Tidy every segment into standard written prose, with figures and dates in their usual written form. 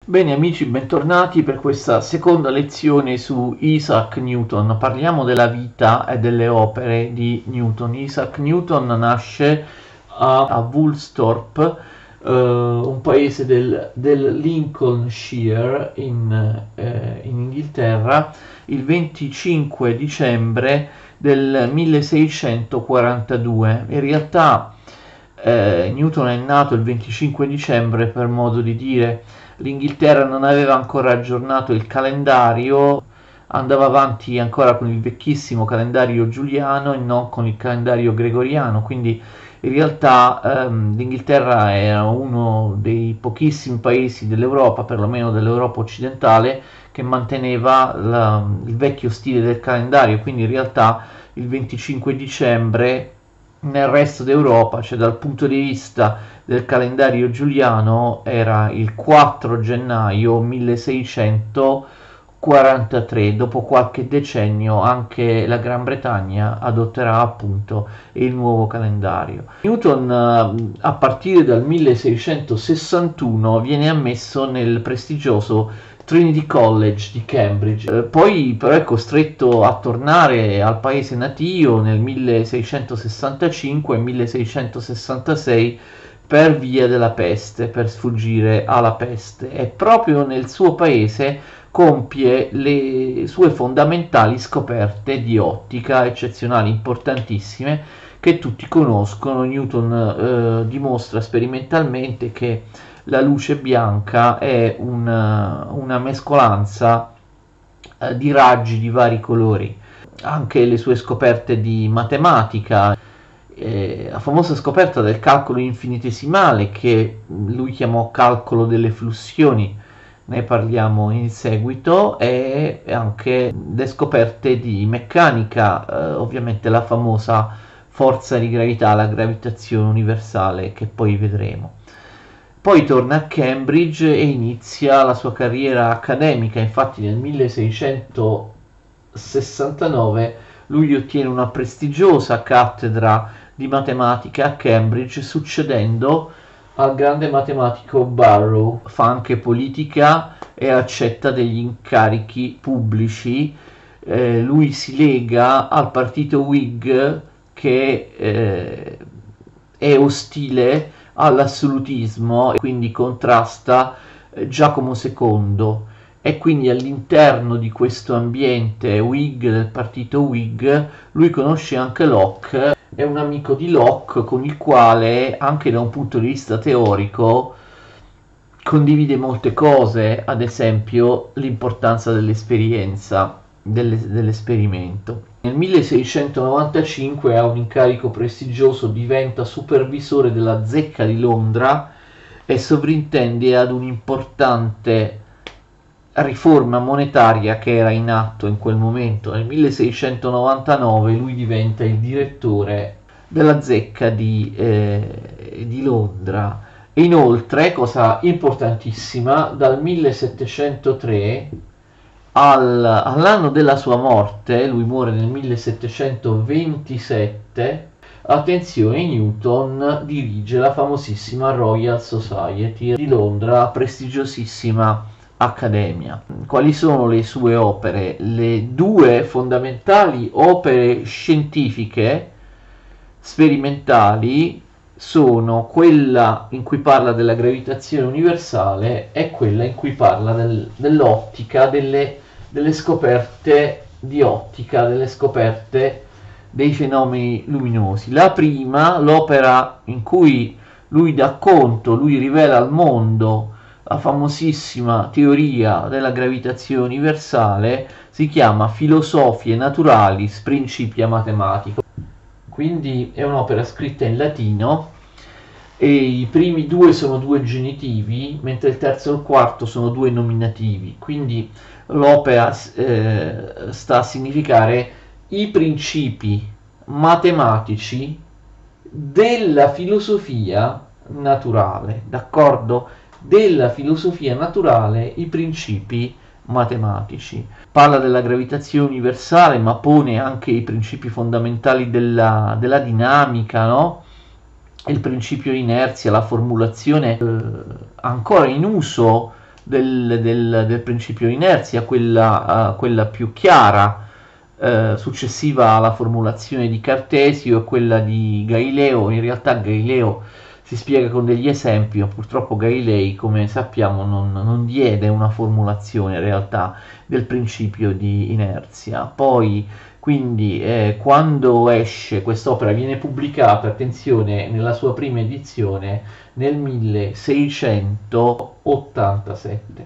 Bene amici, bentornati per questa seconda lezione su Isaac Newton. Parliamo della vita e delle opere di Newton. Isaac Newton nasce a Woolsthorpe, un paese del Lincolnshire in Inghilterra, il 25 dicembre del 1642. In realtà Newton è nato il 25 dicembre, per modo di dire. L'Inghilterra non aveva ancora aggiornato il calendario, andava avanti ancora con il vecchissimo calendario giuliano e non con il calendario gregoriano, quindi in realtà l'Inghilterra era uno dei pochissimi paesi dell'Europa, perlomeno dell'Europa occidentale, che manteneva il vecchio stile del calendario, quindi in realtà il 25 dicembre nel resto d'Europa, cioè dal punto di vista del calendario giuliano, era il 4 gennaio 1643. Dopo qualche decennio anche la Gran Bretagna adotterà appunto il nuovo calendario. Newton a partire dal 1661 viene ammesso nel prestigioso Trinity College di Cambridge, poi però è costretto a tornare al paese natio nel 1665 e 1666 per via della peste, per sfuggire alla peste, e proprio nel suo paese compie le sue fondamentali scoperte di ottica, eccezionali, importantissime, che tutti conoscono. Newton dimostra sperimentalmente che la luce bianca è una mescolanza di raggi di vari colori. Anche le sue scoperte di matematica, la famosa scoperta del calcolo infinitesimale, che lui chiamò calcolo delle flussioni, ne parliamo in seguito, e anche le scoperte di meccanica, ovviamente la famosa forza di gravità, la gravitazione universale, che poi vedremo. Poi torna a Cambridge e inizia la sua carriera accademica. Infatti nel 1669 lui ottiene una prestigiosa cattedra di matematica a Cambridge, succedendo al grande matematico Barrow. Fa anche politica e accetta degli incarichi pubblici. Lui si lega al partito Whig, che è ostile all'assolutismo e quindi contrasta Giacomo II, e quindi all'interno di questo ambiente Whig, del partito Whig, lui conosce anche Locke, è un amico di Locke con il quale anche da un punto di vista teorico condivide molte cose, ad esempio l'importanza dell'esperienza, dell'esperimento. Nel 1695 ha un incarico prestigioso, diventa supervisore della Zecca di Londra e sovrintende ad un'importante riforma monetaria che era in atto in quel momento. Nel 1699 lui diventa il direttore della Zecca di Londra. E inoltre, cosa importantissima, dal 1703 all'anno della sua morte, lui muore nel 1727, attenzione, Newton dirige la famosissima Royal Society di Londra, prestigiosissima accademia. Quali sono le sue opere? Le due fondamentali opere scientifiche sperimentali sono quella in cui parla della gravitazione universale e quella in cui parla dell'ottica, delle scoperte di ottica, delle scoperte dei fenomeni luminosi. La prima, l'opera in cui lui dà conto, lui rivela al mondo la famosissima teoria della gravitazione universale, si chiama Philosophiae Naturalis Principia Mathematica. Quindi è un'opera scritta in latino e i primi due sono due genitivi, mentre il terzo e il quarto sono due nominativi. Quindi l'opera sta a significare i principi matematici della filosofia naturale, d'accordo? Della filosofia naturale, i principi matematici. Parla della gravitazione universale, ma pone anche i principi fondamentali della dinamica, no? Il principio di inerzia, la formulazione ancora in uso del principio di inerzia, quella più chiara, successiva alla formulazione di Cartesio, e quella di Galileo. In realtà Galileo si spiega con degli esempi, ma purtroppo Galilei, come sappiamo, non diede una formulazione in realtà del principio di inerzia. Poi, quindi, quando esce quest'opera, viene pubblicata, attenzione, nella sua prima edizione nel 1687.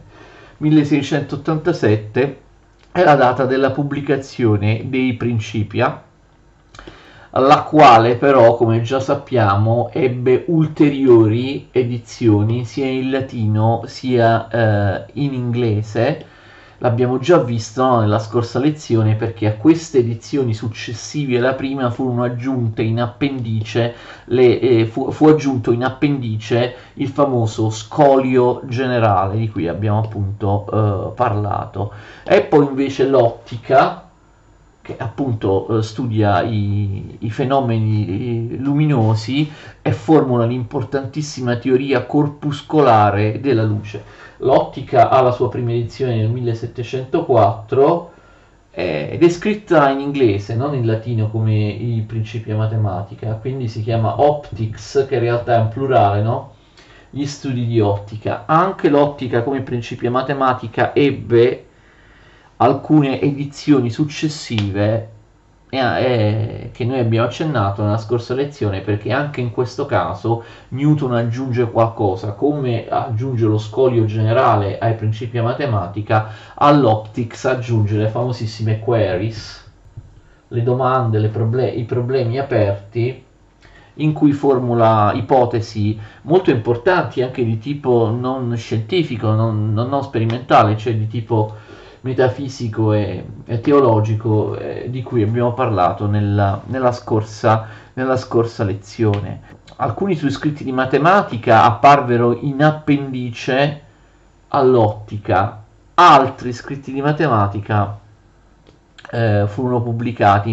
1687 è la data della pubblicazione dei Principia, la quale però, come già sappiamo, ebbe ulteriori edizioni sia in latino sia in inglese. L'abbiamo già visto, no, nella scorsa lezione, perché a queste edizioni successive alla prima furono aggiunte in appendice fu aggiunto in appendice il famoso scolio generale di cui abbiamo appunto parlato. E poi invece l'ottica, che appunto studia i fenomeni luminosi e formula l'importantissima teoria corpuscolare della luce. L'ottica ha la sua prima edizione nel 1704 ed è scritta in inglese, non in latino come i Principia Mathematica, quindi si chiama Optics, che in realtà è un plurale, no? Gli studi di ottica. Anche l'ottica come Principia Matematica ebbe alcune edizioni successive che noi abbiamo accennato nella scorsa lezione, perché anche in questo caso Newton aggiunge qualcosa, come aggiunge lo scolio generale ai Principia Matematica, all'Optics aggiunge le famosissime queries, le domande, i problemi aperti, in cui formula ipotesi molto importanti anche di tipo non scientifico, non sperimentale, cioè di tipo metafisico e teologico, di cui abbiamo parlato nella scorsa lezione. Alcuni suoi scritti di matematica apparvero in appendice all'ottica, altri scritti di matematica furono pubblicati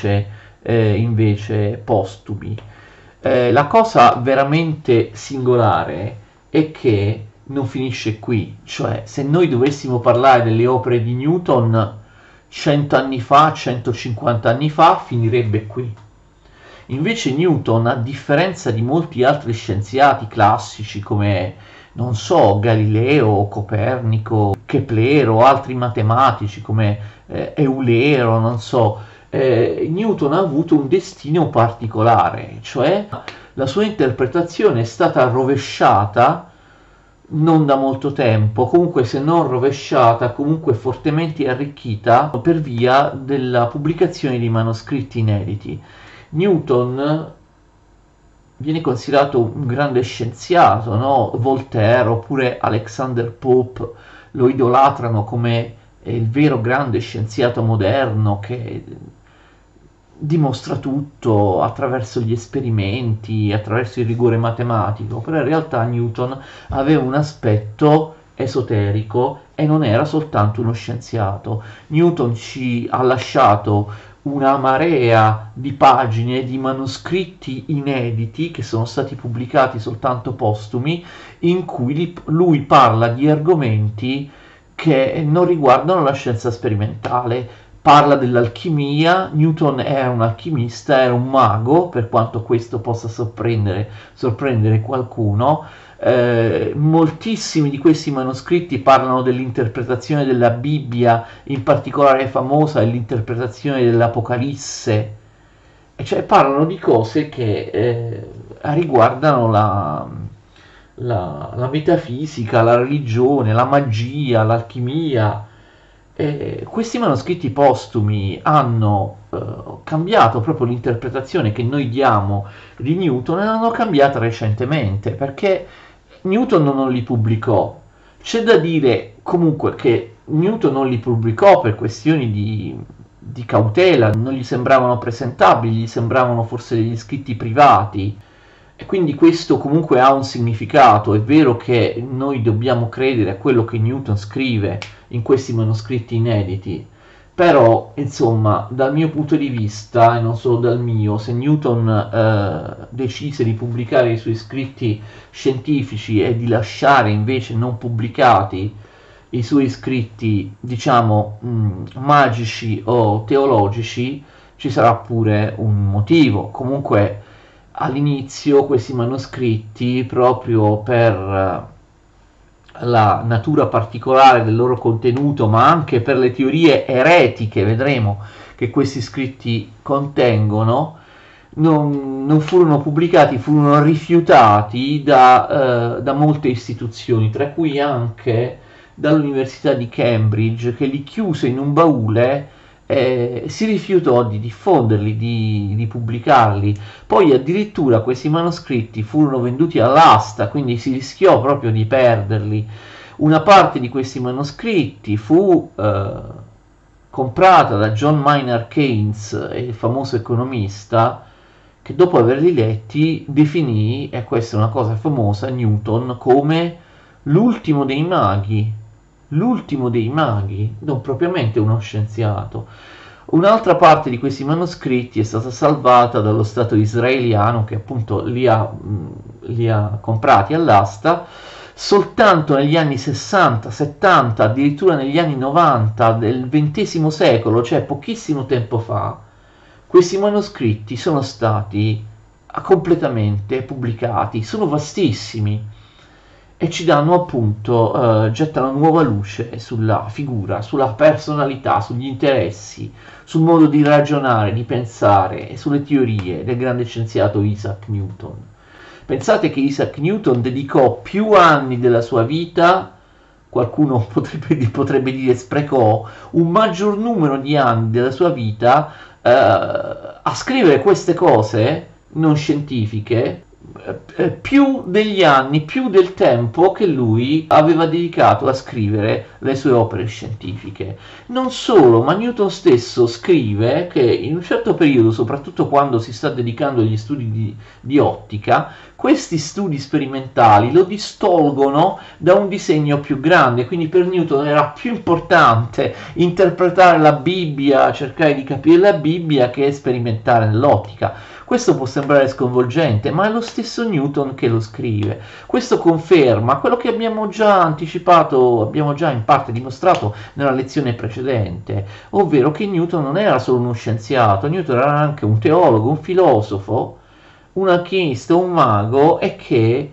invece postumi. La cosa veramente singolare è che non finisce qui, cioè se noi dovessimo parlare delle opere di Newton 100 anni fa, 150 anni fa, finirebbe qui. Invece Newton, a differenza di molti altri scienziati classici come, non so, Galileo, Copernico, Keplero, o altri matematici come Eulero, non so, Newton ha avuto un destino particolare, cioè la sua interpretazione è stata rovesciata non da molto tempo, comunque se non rovesciata, comunque fortemente arricchita per via della pubblicazione di manoscritti inediti. Newton viene considerato un grande scienziato, no? Voltaire oppure Alexander Pope lo idolatrano come il vero grande scienziato moderno che dimostra tutto attraverso gli esperimenti, attraverso il rigore matematico, però in realtà Newton aveva un aspetto esoterico e non era soltanto uno scienziato. Newton ci ha lasciato una marea di pagine di manoscritti inediti che sono stati pubblicati soltanto postumi, in cui lui parla di argomenti che non riguardano la scienza sperimentale. Parla dell'alchimia. Newton era un alchimista, era un mago, per quanto questo possa sorprendere qualcuno. Moltissimi di questi manoscritti parlano dell'interpretazione della Bibbia, in particolare famosa è l'interpretazione dell'Apocalisse, e cioè parlano di cose che riguardano la metafisica, la religione, la magia, l'alchimia. Questi manoscritti postumi hanno cambiato proprio l'interpretazione che noi diamo di Newton, e l'hanno cambiata recentemente perché Newton non li pubblicò. C'è da dire comunque che Newton non li pubblicò per questioni di cautela, non gli sembravano presentabili, gli sembravano forse degli scritti privati. E quindi questo comunque ha un significato. È vero che noi dobbiamo credere a quello che Newton scrive in questi manoscritti inediti, Però, insomma, dal mio punto di vista, e non solo dal mio, se Newton decise di pubblicare i suoi scritti scientifici e di lasciare invece non pubblicati i suoi scritti, diciamo, magici o teologici, ci sarà pure un motivo. Comunque, all'inizio questi manoscritti, proprio per la natura particolare del loro contenuto, ma anche per le teorie eretiche, vedremo, che questi scritti contengono, non furono pubblicati, furono rifiutati da molte istituzioni, tra cui anche dall'Università di Cambridge, che li chiuse in un baule e si rifiutò di diffonderli, di pubblicarli. Poi addirittura questi manoscritti furono venduti all'asta, quindi si rischiò proprio di perderli. Una parte di questi manoscritti fu comprata da John Maynard Keynes, il famoso economista, che dopo averli letti definì, e questa è una cosa famosa, Newton come l'ultimo dei maghi. L'ultimo dei maghi, non propriamente uno scienziato. Un'altra parte di questi manoscritti è stata salvata dallo Stato israeliano, che appunto li ha comprati all'asta. Soltanto negli anni 60, 70, addirittura negli anni 90 del XX secolo, cioè pochissimo tempo fa, questi manoscritti sono stati completamente pubblicati. Sono vastissimi e ci danno appunto, gettano nuova luce sulla figura, sulla personalità, sugli interessi, sul modo di ragionare, di pensare e sulle teorie del grande scienziato Isaac Newton. Pensate che Isaac Newton dedicò più anni della sua vita, qualcuno potrebbe dire sprecò, un maggior numero di anni della sua vita a scrivere queste cose non scientifiche, più degli anni, più del tempo che lui aveva dedicato a scrivere le sue opere scientifiche. Non solo, ma Newton stesso scrive che in un certo periodo, soprattutto quando si sta dedicando agli studi di ottica, questi studi sperimentali lo distolgono da un disegno più grande, quindi per Newton era più importante interpretare la Bibbia, cercare di capire la Bibbia, che sperimentare nell'ottica. Questo può sembrare sconvolgente, ma è lo stesso Newton che lo scrive. Questo conferma quello che abbiamo già anticipato, abbiamo già in parte dimostrato nella lezione precedente, ovvero che Newton non era solo uno scienziato, Newton era anche un teologo, un filosofo, un alchimista, un mago, e che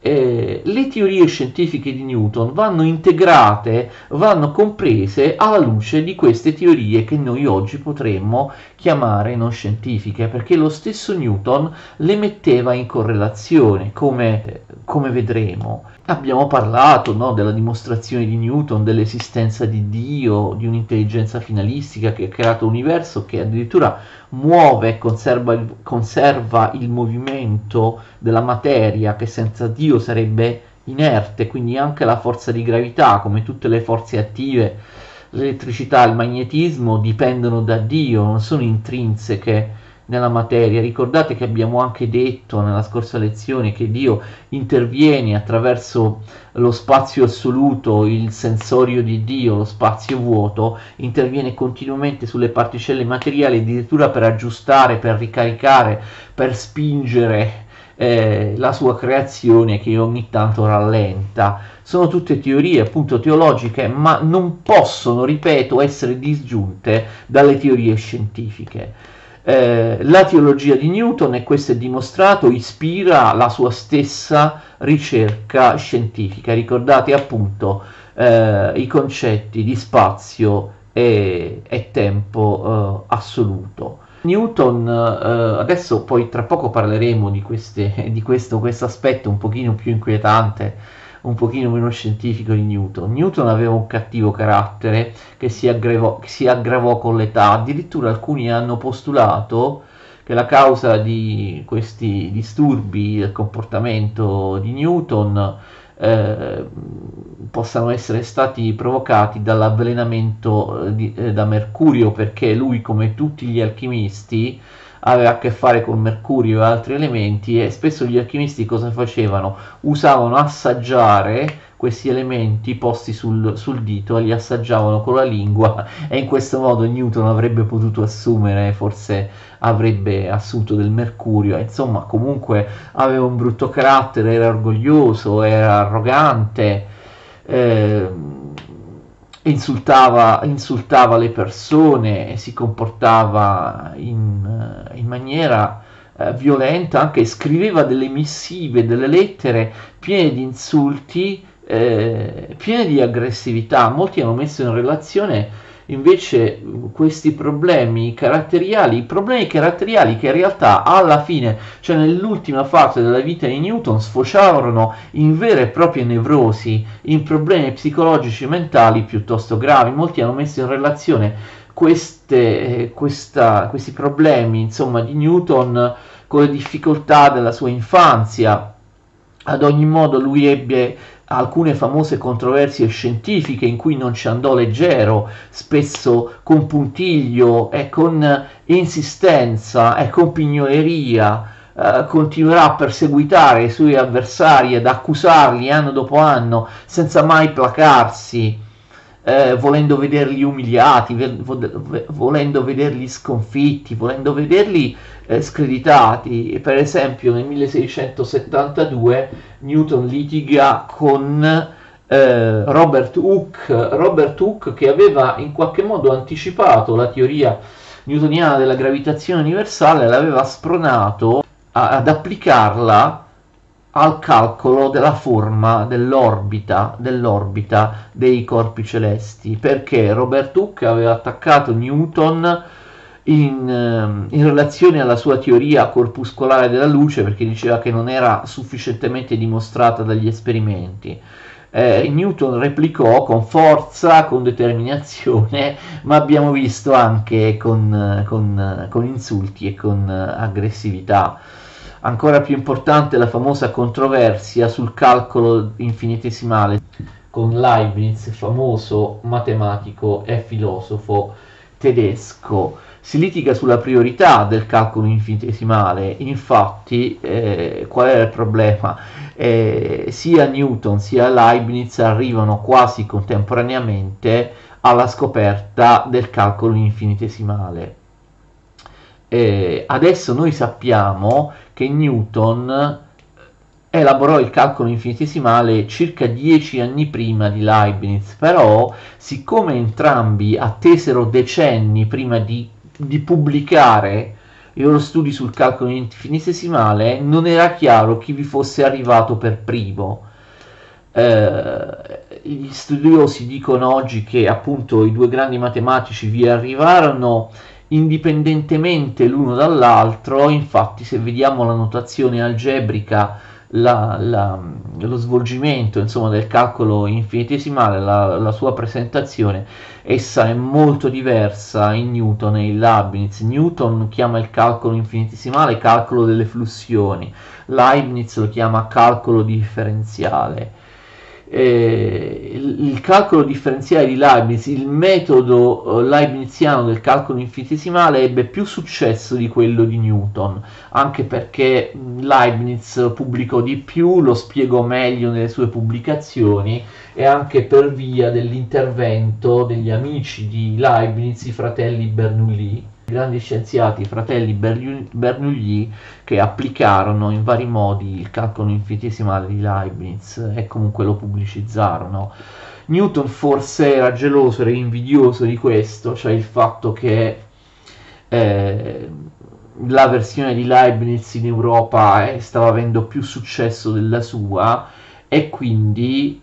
le teorie scientifiche di Newton vanno integrate, vanno comprese alla luce di queste teorie che noi oggi potremmo chiamare non scientifiche, perché lo stesso Newton le metteva in correlazione, come vedremo. Abbiamo parlato, no, della dimostrazione di Newton dell'esistenza di Dio, di un'intelligenza finalistica che ha creato l'universo, che addirittura muove e conserva il movimento della materia, che senza Dio sarebbe inerte, quindi anche la forza di gravità, come tutte le forze attive, l'elettricità, il magnetismo, dipendono da Dio, non sono intrinseche nella materia. Ricordate che abbiamo anche detto nella scorsa lezione che Dio interviene attraverso lo spazio assoluto, il sensorio di Dio, lo spazio vuoto, interviene continuamente sulle particelle materiali, addirittura per aggiustare, per ricaricare, per spingere la sua creazione, che ogni tanto rallenta. Sono tutte teorie appunto teologiche, ma non possono, ripeto, essere disgiunte dalle teorie scientifiche. La teologia di Newton, e questo è dimostrato, ispira la sua stessa ricerca scientifica. Ricordate appunto i concetti di spazio e tempo assoluto. Newton, adesso poi tra poco parleremo di questo aspetto un pochino più inquietante, un pochino meno scientifico di Newton. Newton aveva un cattivo carattere che si aggravò con l'età. Addirittura alcuni hanno postulato che la causa di questi disturbi del comportamento di Newton possano essere stati provocati dall'avvelenamento da mercurio, perché lui, come tutti gli alchimisti, aveva a che fare con mercurio e altri elementi, e spesso gli alchimisti cosa facevano? Usavano assaggiare questi elementi posti sul dito e li assaggiavano con la lingua, e in questo modo Newton avrebbe potuto assumere, forse avrebbe assunto del mercurio. Insomma, comunque aveva un brutto carattere, era orgoglioso, era arrogante, eh, insultava le persone, si comportava in maniera violenta, anche scriveva delle missive, delle lettere piene di insulti, piene di aggressività. Molti hanno messo in relazione invece questi problemi caratteriali che in realtà alla fine, cioè nell'ultima fase della vita di Newton, sfociarono in vere e proprie nevrosi, in problemi psicologici mentali piuttosto gravi. Molti hanno messo in relazione questi problemi, insomma, di Newton con le difficoltà della sua infanzia. Ad ogni modo lui ebbe alcune famose controversie scientifiche in cui non ci andò leggero, spesso con puntiglio e con insistenza e con pignoleria. Continuerà a perseguitare i suoi avversari ed accusarli anno dopo anno senza mai placarsi, volendo vederli umiliati, volendo vederli sconfitti, volendo vederli screditati. Per esempio nel 1672 Newton litiga con Robert Hooke, che aveva in qualche modo anticipato la teoria newtoniana della gravitazione universale, l'aveva spronato ad applicarla al calcolo della forma dell'orbita dei corpi celesti, perché Robert Hooke aveva attaccato Newton in relazione alla sua teoria corpuscolare della luce, perché diceva che non era sufficientemente dimostrata dagli esperimenti. Newton replicò con forza, con determinazione, ma abbiamo visto anche con insulti e con aggressività. Ancora più importante la famosa controversia sul calcolo infinitesimale con Leibniz, famoso matematico e filosofo tedesco. Si litiga sulla priorità del calcolo infinitesimale. Infatti, qual era il problema? Sia Newton sia Leibniz arrivano quasi contemporaneamente alla scoperta del calcolo infinitesimale. Adesso noi sappiamo che Newton elaborò il calcolo infinitesimale circa 10 anni prima di Leibniz, però siccome entrambi attesero decenni prima di pubblicare i loro studi sul calcolo infinitesimale, non era chiaro chi vi fosse arrivato per primo. Gli studiosi dicono oggi che appunto i due grandi matematici vi arrivarono indipendentemente l'uno dall'altro. Infatti, se vediamo la notazione algebrica, lo svolgimento, insomma, del calcolo infinitesimale, la sua presentazione, essa è molto diversa in Newton e in Leibniz. Newton chiama il calcolo infinitesimale calcolo delle flussioni, Leibniz lo chiama calcolo differenziale. Il calcolo differenziale di Leibniz, il metodo leibniziano del calcolo infinitesimale, ebbe più successo di quello di Newton, anche perché Leibniz pubblicò di più, lo spiegò meglio nelle sue pubblicazioni, e anche per via dell'intervento degli amici di Leibniz, i fratelli Bernoulli, grandi scienziati, fratelli Bernoulli, che applicarono in vari modi il calcolo infinitesimale di Leibniz e comunque lo pubblicizzarono. Newton forse era geloso, era invidioso di questo, cioè il fatto che la versione di Leibniz in Europa stava avendo più successo della sua, e quindi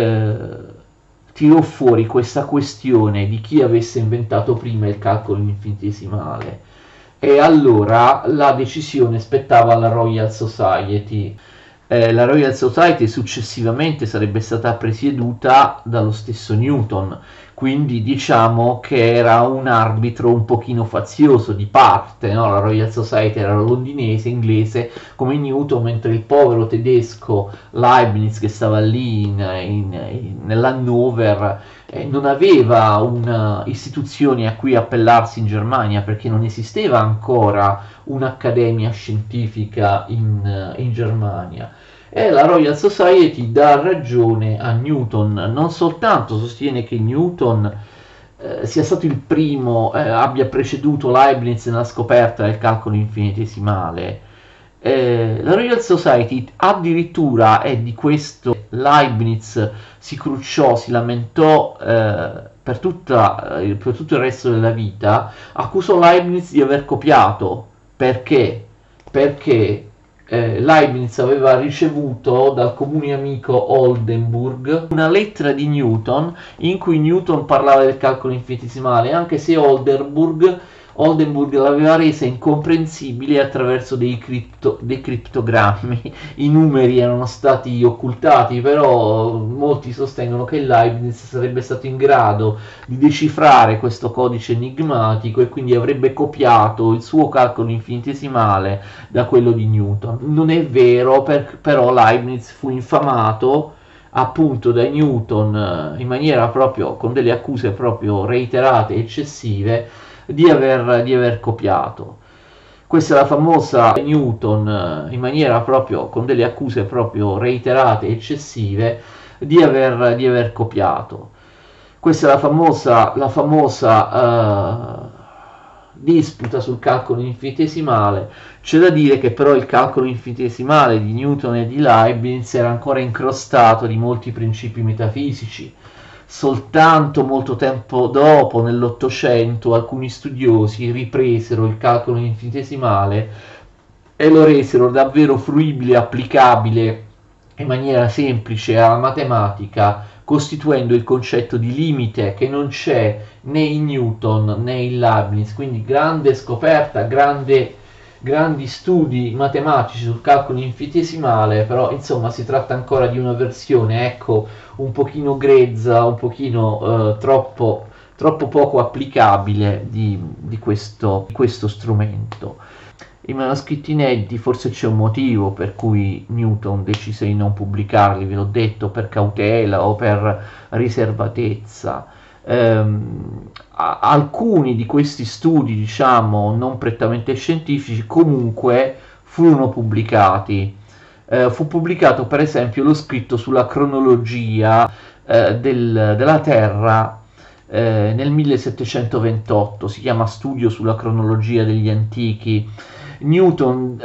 tirò fuori questa questione di chi avesse inventato prima il calcolo infinitesimale, e allora la decisione spettava alla Royal Society. La Royal Society successivamente sarebbe stata presieduta dallo stesso Newton, quindi diciamo che era un arbitro un pochino fazioso di parte, no? La Royal Society era londinese, inglese come Newton, mentre il povero tedesco Leibniz, che stava lì nell'Hannover, non aveva una istituzione a cui appellarsi in Germania, perché non esisteva ancora un'accademia scientifica in Germania. e la Royal Society dà ragione a Newton. Non soltanto sostiene che Newton sia stato il primo, abbia preceduto Leibniz nella scoperta del calcolo infinitesimale. La Royal Society addirittura, e di questo Leibniz si crucciò, si lamentò per tutto il resto della vita, accusò Leibniz di aver copiato. Perché? Perché Leibniz aveva ricevuto dal comune amico Oldenburg una lettera di Newton in cui Newton parlava del calcolo infinitesimale, anche se Oldenburg l'aveva resa incomprensibile attraverso dei crittogrammi. I numeri erano stati occultati, però molti sostengono che Leibniz sarebbe stato in grado di decifrare questo codice enigmatico e quindi avrebbe copiato il suo calcolo infinitesimale da quello di Newton. Non è vero, però Leibniz fu infamato appunto da Newton in maniera proprio, con delle accuse proprio reiterate e eccessive, di aver copiato. Questa è la famosa Newton in maniera proprio, con delle accuse proprio reiterate e eccessive, di aver copiato. Questa è la famosa disputa sul calcolo infinitesimale. C'è da dire che però il calcolo infinitesimale di Newton e di Leibniz era ancora incrostato di molti principi metafisici. Soltanto molto tempo dopo, nell'Ottocento, alcuni studiosi ripresero il calcolo infinitesimale e lo resero davvero fruibile e applicabile in maniera semplice alla matematica, costituendo il concetto di limite che non c'è né in Newton né in Leibniz. Quindi grande scoperta, grandi studi matematici sul calcolo infinitesimale, però insomma si tratta ancora di una versione, ecco, un pochino grezza, un pochino troppo poco applicabile di questo strumento. I manoscritti inediti, forse c'è un motivo per cui Newton decise di non pubblicarli, ve l'ho detto, per cautela o per riservatezza. Alcuni di questi studi, diciamo, non prettamente scientifici, comunque furono pubblicati. Fu pubblicato per esempio lo scritto sulla cronologia della Terra nel 1728, si chiama Studio sulla cronologia degli antichi. Newton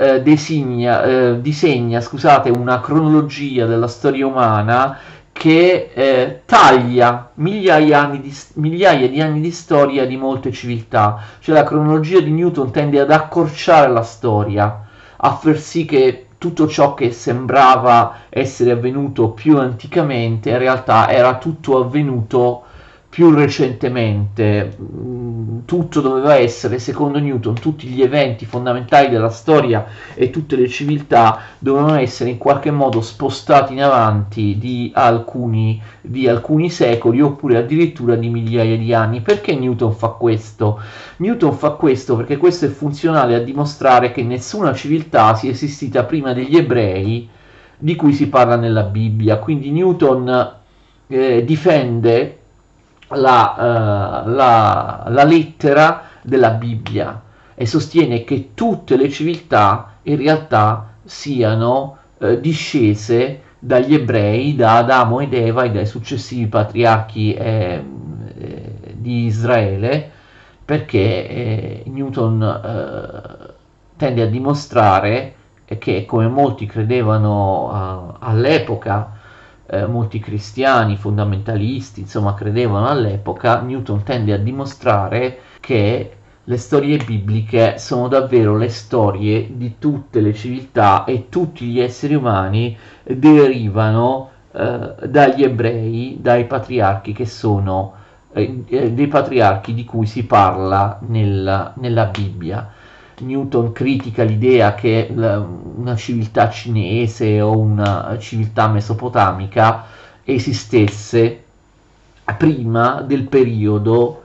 disegna, scusate, una cronologia della storia umana che taglia migliaia di anni di storia di molte civiltà. Cioè la cronologia di Newton tende ad accorciare la storia, a far sì che tutto ciò che sembrava essere avvenuto più anticamente in realtà era tutto avvenuto più recentemente. Tutto doveva essere, secondo Newton, tutti gli eventi fondamentali della storia e tutte le civiltà dovevano essere in qualche modo spostati in avanti di alcuni secoli oppure addirittura di migliaia di anni. Perché Newton fa questo? Newton fa questo perché questo è funzionale a dimostrare che nessuna civiltà sia esistita prima degli ebrei di cui si parla nella Bibbia. Quindi Newton difende la lettera della Bibbia e sostiene che tutte le civiltà in realtà siano discese dagli ebrei, da Adamo ed Eva e dai successivi patriarchi di Israele, perché Newton tende a dimostrare che, come molti credevano all'epoca, molti cristiani fondamentalisti, insomma, credevano all'epoca, Newton tende a dimostrare che le storie bibliche sono davvero le storie di tutte le civiltà e tutti gli esseri umani derivano dagli ebrei, dai patriarchi che sono dei patriarchi di cui si parla nella Bibbia. Newton critica l'idea che una civiltà cinese o una civiltà mesopotamica esistesse prima del periodo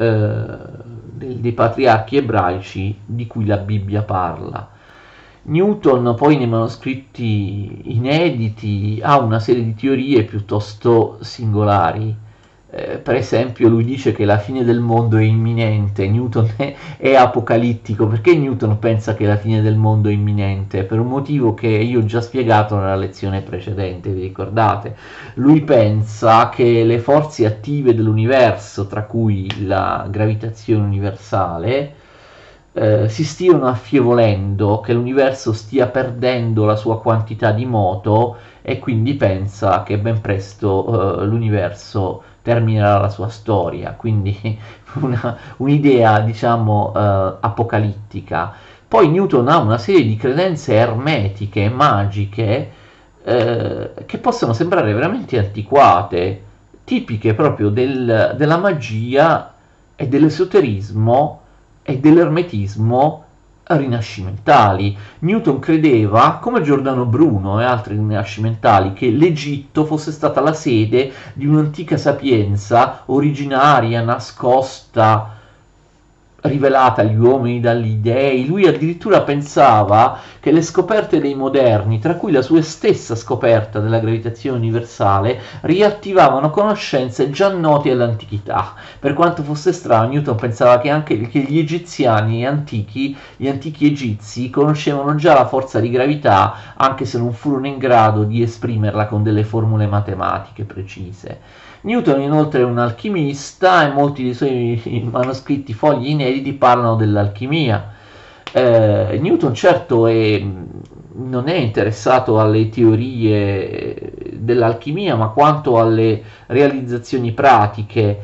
dei patriarchi ebraici di cui la Bibbia parla. Newton poi nei manoscritti inediti ha una serie di teorie piuttosto singolari. Per esempio lui dice che la fine del mondo è imminente, Newton è apocalittico. Perché Newton pensa che la fine del mondo è imminente? Per un motivo che io ho già spiegato nella lezione precedente, vi ricordate? Lui pensa che le forze attive dell'universo, tra cui la gravitazione universale, si stiano affievolendo, che l'universo stia perdendo la sua quantità di moto, e quindi pensa che ben presto l'universo terminerà la sua storia, quindi un'idea diciamo apocalittica. Poi Newton ha una serie di credenze ermetiche, magiche, che possono sembrare veramente antiquate, tipiche proprio della magia e dell'esoterismo e dell'ermetismo rinascimentali. Newton credeva, come Giordano Bruno e altri rinascimentali, che l'Egitto fosse stata la sede di un'antica sapienza originaria, nascosta, rivelata agli uomini dagli dei. Lui addirittura pensava che le scoperte dei moderni, tra cui la sua stessa scoperta della gravitazione universale, riattivavano conoscenze già note all'antichità. Per quanto fosse strano, Newton pensava che anche gli egiziani antichi, gli antichi egizi, conoscevano già la forza di gravità, anche se non furono in grado di esprimerla con delle formule matematiche precise. Newton inoltre è un alchimista, e molti dei suoi manoscritti, fogli inediti, parlano dell'alchimia. Newton certo non è interessato alle teorie dell'alchimia, ma quanto alle realizzazioni pratiche.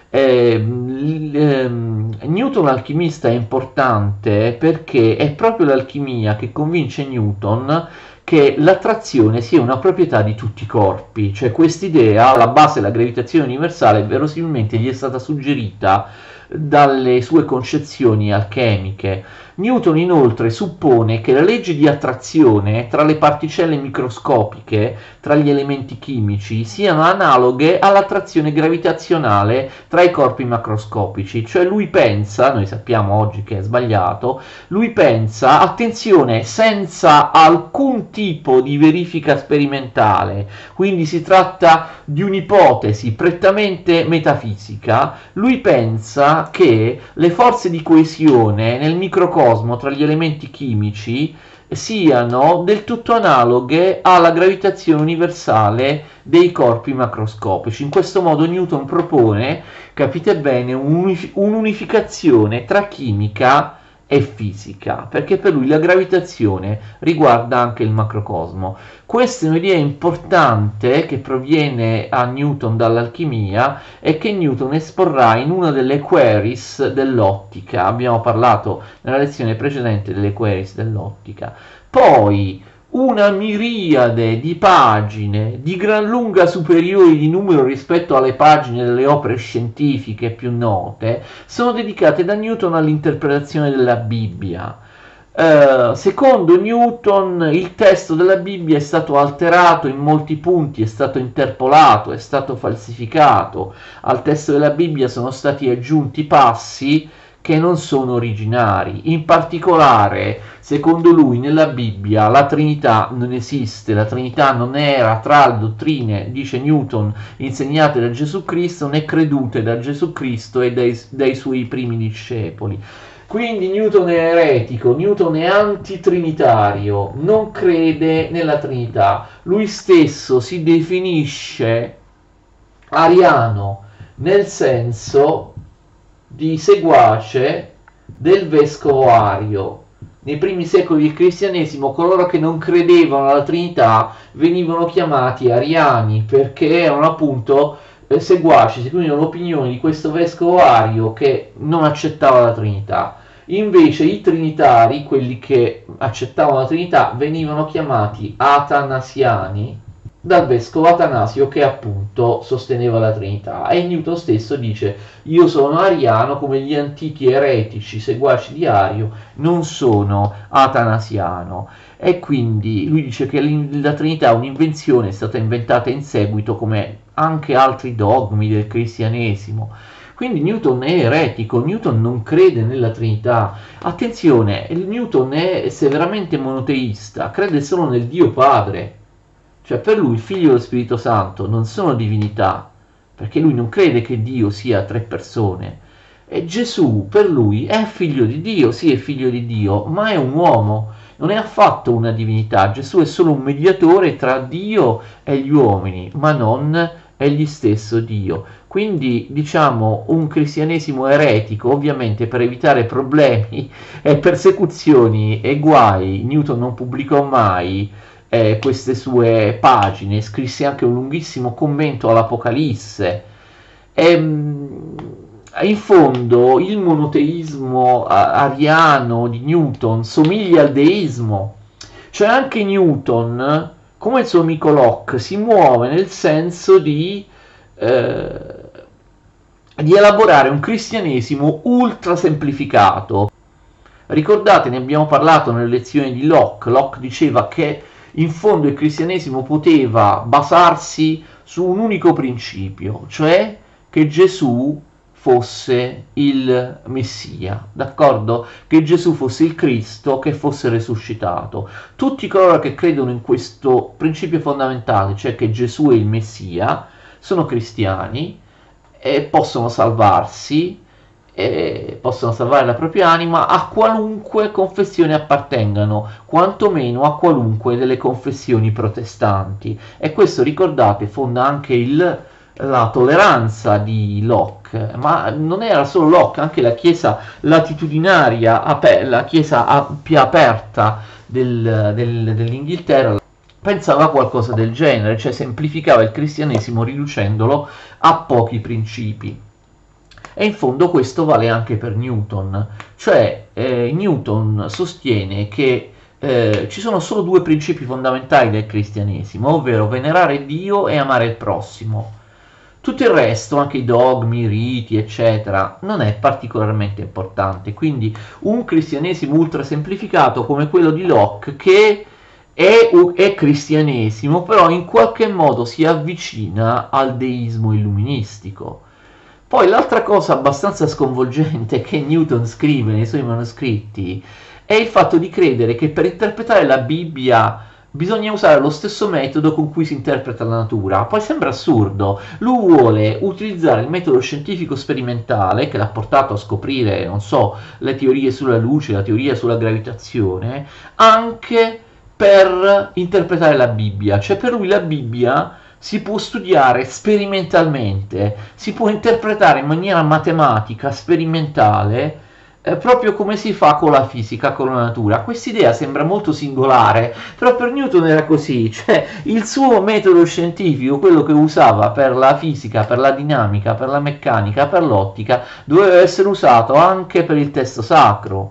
Newton alchimista è importante perché è proprio l'alchimia che convince Newton che l'attrazione sia una proprietà di tutti i corpi, cioè quest'idea, alla base della gravitazione universale, verosimilmente gli è stata suggerita dalle sue concezioni alchemiche. Newton inoltre suppone che le leggi di attrazione tra le particelle microscopiche, tra gli elementi chimici, siano analoghe all'attrazione gravitazionale tra i corpi macroscopici. Cioè lui pensa, noi sappiamo oggi che è sbagliato, lui pensa, attenzione, senza alcun tipo di verifica sperimentale, quindi si tratta di un'ipotesi prettamente metafisica, lui pensa che le forze di coesione nel microcosmo tra gli elementi chimici siano del tutto analoghe alla gravitazione universale dei corpi macroscopici. In questo modo Newton propone, capite bene, un'unificazione tra chimica e fisica, perché per lui la gravitazione riguarda anche il macrocosmo. Questa è un'idea importante che proviene a Newton dall'alchimia e che Newton esporrà in una delle queries dell'ottica. Abbiamo parlato nella lezione precedente delle queries dell'ottica. Poi una miriade di pagine di gran lunga superiori di numero rispetto alle pagine delle opere scientifiche più note sono dedicate da Newton all'interpretazione della Bibbia. Secondo Newton il testo della Bibbia è stato alterato in molti punti, è stato interpolato, è stato falsificato. Al testo della Bibbia sono stati aggiunti passi che non sono originari. In particolare, secondo lui, nella Bibbia la Trinità non esiste, la Trinità non era tra le dottrine, dice Newton, insegnate da Gesù Cristo né credute da Gesù Cristo e dai suoi primi discepoli. Quindi Newton è eretico, Newton è antitrinitario, non crede nella Trinità. Lui stesso si definisce ariano nel senso di seguace del vescovo Ario. Nei primi secoli del cristianesimo coloro che non credevano alla Trinità venivano chiamati ariani, perché erano appunto seguaci, seguivano l'opinione di questo vescovo Ario che non accettava la Trinità. Invece i trinitari, quelli che accettavano la Trinità, venivano chiamati atanasiani dal vescovo Atanasio, che appunto sosteneva la Trinità. E Newton stesso dice: io sono ariano come gli antichi eretici seguaci di Ario, non sono atanasiano. E quindi lui dice che la Trinità è un'invenzione, è stata inventata in seguito come anche altri dogmi del cristianesimo. Quindi Newton è eretico, Newton non crede nella Trinità. Attenzione, Newton è severamente monoteista, crede solo nel Dio Padre. Cioè per lui il Figlio e lo Spirito Santo non sono divinità, perché lui non crede che Dio sia tre persone. E Gesù per lui è figlio di Dio, sì è figlio di Dio, ma è un uomo, non è affatto una divinità. Gesù è solo un mediatore tra Dio e gli uomini, ma non egli stesso Dio. Quindi diciamo un cristianesimo eretico, ovviamente per evitare problemi e persecuzioni e guai. Newton non pubblicò mai queste sue pagine, scrisse anche un lunghissimo commento all'Apocalisse. In fondo il monoteismo ariano di Newton somiglia al deismo, cioè anche Newton, come il suo amico Locke, si muove nel senso di elaborare un cristianesimo ultra semplificato. Ricordate, ne abbiamo parlato nelle lezioni di Locke. Locke diceva che in fondo il cristianesimo poteva basarsi su un unico principio, cioè che Gesù fosse il Messia, d'accordo? Che Gesù fosse il Cristo, che fosse resuscitato. Tutti coloro che credono in questo principio fondamentale, cioè che Gesù è il Messia, sono cristiani e possono salvarsi, e possono salvare la propria anima a qualunque confessione appartengano, quantomeno a qualunque delle confessioni protestanti. E questo, ricordate, fonda anche la tolleranza di Locke, ma non era solo Locke, anche la chiesa latitudinaria, la chiesa più aperta dell'Inghilterra pensava qualcosa del genere, cioè semplificava il cristianesimo riducendolo a pochi principi. E in fondo questo vale anche per Newton, cioè Newton sostiene che ci sono solo due principi fondamentali del cristianesimo, ovvero venerare Dio e amare il prossimo. Tutto il resto, anche i dogmi, i riti, eccetera, non è particolarmente importante. Quindi un cristianesimo ultra semplificato come quello di Locke, che è cristianesimo, però in qualche modo si avvicina al deismo illuministico. Poi l'altra cosa abbastanza sconvolgente che Newton scrive nei suoi manoscritti è il fatto di credere che per interpretare la Bibbia bisogna usare lo stesso metodo con cui si interpreta la natura. Poi sembra assurdo. Lui vuole utilizzare il metodo scientifico sperimentale che l'ha portato a scoprire, non so, le teorie sulla luce, la teoria sulla gravitazione, anche per interpretare la Bibbia. Cioè per lui la Bibbia si può studiare sperimentalmente, si può interpretare in maniera matematica, sperimentale, proprio come si fa con la fisica, con la natura. Quest'idea sembra molto singolare, però per Newton era così, cioè il suo metodo scientifico, quello che usava per la fisica, per la dinamica, per la meccanica, per l'ottica, doveva essere usato anche per il testo sacro.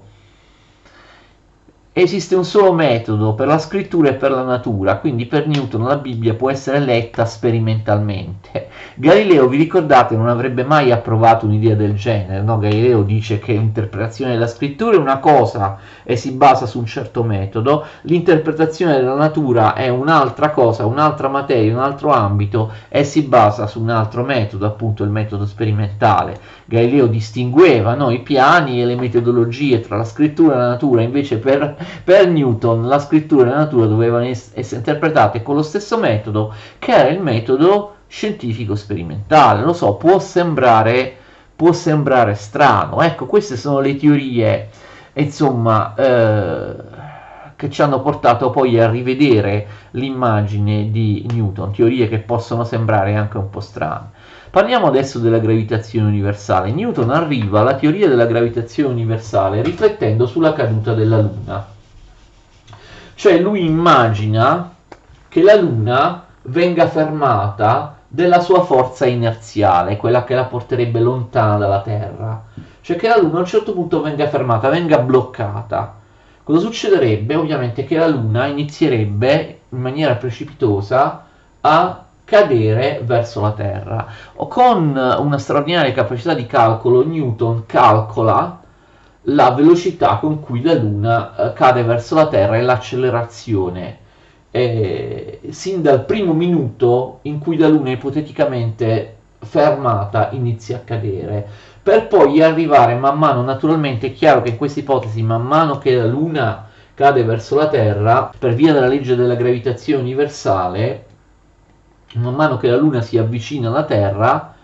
Esiste un solo metodo per la scrittura e per la natura, quindi per Newton la Bibbia può essere letta sperimentalmente. Galileo, vi ricordate, non avrebbe mai approvato un'idea del genere, no? Galileo dice che l'interpretazione della scrittura è una cosa e si basa su un certo metodo, l'interpretazione della natura è un'altra cosa, un'altra materia, un altro ambito e si basa su un altro metodo, appunto il metodo sperimentale. Galileo distingueva, no, i piani e le metodologie tra la scrittura e la natura, invece per Newton la scrittura e la natura dovevano essere interpretate con lo stesso metodo, che era il metodo scientifico sperimentale. Lo so, può sembrare strano. Ecco, queste sono le teorie, insomma, che ci hanno portato poi a rivedere l'immagine di Newton, teorie che possono sembrare anche un po' strane. Parliamo adesso della gravitazione universale. Newton arriva alla teoria della gravitazione universale riflettendo sulla caduta della Luna. Cioè lui immagina che la Luna venga fermata dalla sua forza inerziale, quella che la porterebbe lontana dalla Terra. Cioè che la Luna a un certo punto venga fermata, venga bloccata. Cosa succederebbe? Ovviamente che la Luna inizierebbe in maniera precipitosa a cadere verso la Terra. Con una straordinaria capacità di calcolo, Newton calcola la velocità con cui la Luna cade verso la Terra e l'accelerazione sin dal primo minuto in cui la Luna ipoteticamente fermata inizia a cadere, per poi arrivare man mano, naturalmente è chiaro che in questa ipotesi man mano che la Luna cade verso la Terra, per via della legge della gravitazione universale, man mano che la Luna si avvicina alla Terra,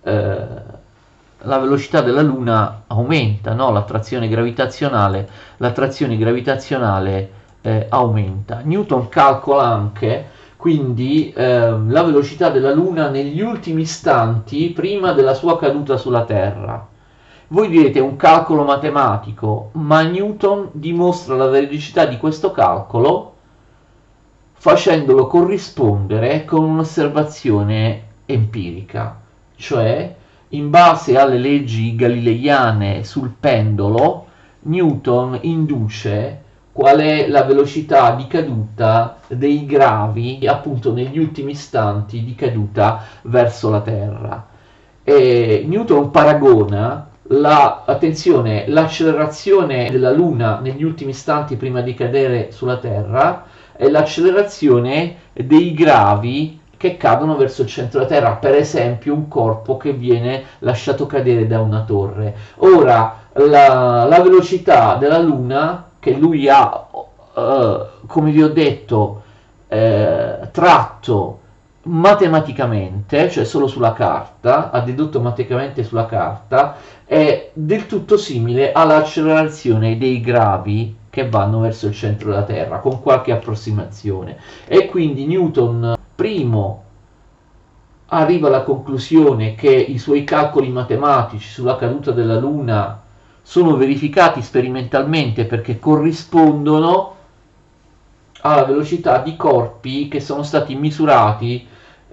la velocità della Luna aumenta, no? L'attrazione gravitazionale aumenta. Newton calcola anche quindi la velocità della Luna negli ultimi istanti prima della sua caduta sulla Terra. Voi direte un calcolo matematico, ma Newton dimostra la veridicità di questo calcolo facendolo corrispondere con un'osservazione empirica, cioè in base alle leggi galileiane sul pendolo, Newton induce qual è la velocità di caduta dei gravi appunto negli ultimi istanti di caduta verso la Terra. E Newton paragona l'accelerazione della Luna negli ultimi istanti prima di cadere sulla Terra e l'accelerazione dei gravi che cadono verso il centro della Terra, per esempio un corpo che viene lasciato cadere da una torre. Ora, la velocità della Luna che lui ha, come vi ho detto, tratto matematicamente, cioè solo sulla carta, ha dedotto matematicamente sulla carta, è del tutto simile all'accelerazione dei gravi che vanno verso il centro della Terra, con qualche approssimazione. E quindi Newton, primo, arriva alla conclusione che i suoi calcoli matematici sulla caduta della Luna sono verificati sperimentalmente perché corrispondono alla velocità di corpi che sono stati misurati